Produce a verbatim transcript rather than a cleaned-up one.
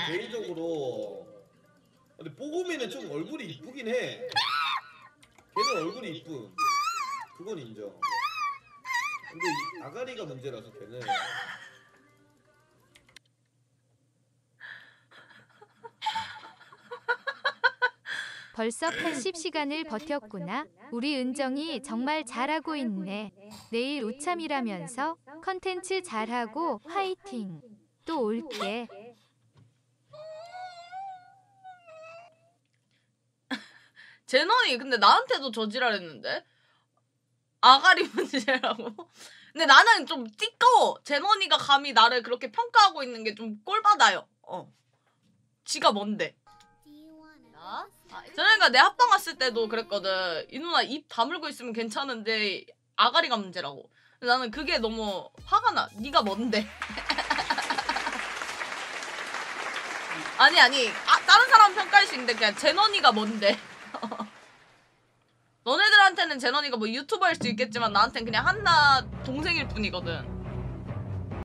개인적으로 근데 뽀금이는 좀 얼굴이 이쁘긴 해. 걔는 얼굴이 이쁨. 그건 인정. 근데 이 아가리가 문제라서 걔는. 벌써 팔십 시간을 버텼구나. 우리 은정이 정말 잘하고 있네. 내일 우참이라면서 컨텐츠 잘하고 화이팅. 또 올게. 제넌이 근데 나한테도 저지랄했는데? 아가리 문제라고? 근데 나는 좀 띠꺼워. 제넌이가 감히 나를 그렇게 평가하고 있는 게 좀 꼴받아요. 어. 지가 뭔데? 나? 제넌이가 내 합방 왔을 때도 그랬거든. 이 누나 입 다물고 있으면 괜찮은데 아가리가 문제라고. 나는 그게 너무 화가 나. 네가 뭔데? 아니 아니 아, 다른 사람 평가할 수 있는데 그냥 제넌이가 뭔데? 너네들한테는 제넌이가 뭐 유튜버 할 수 있겠지만 나한테는 그냥 한나 동생일 뿐이거든.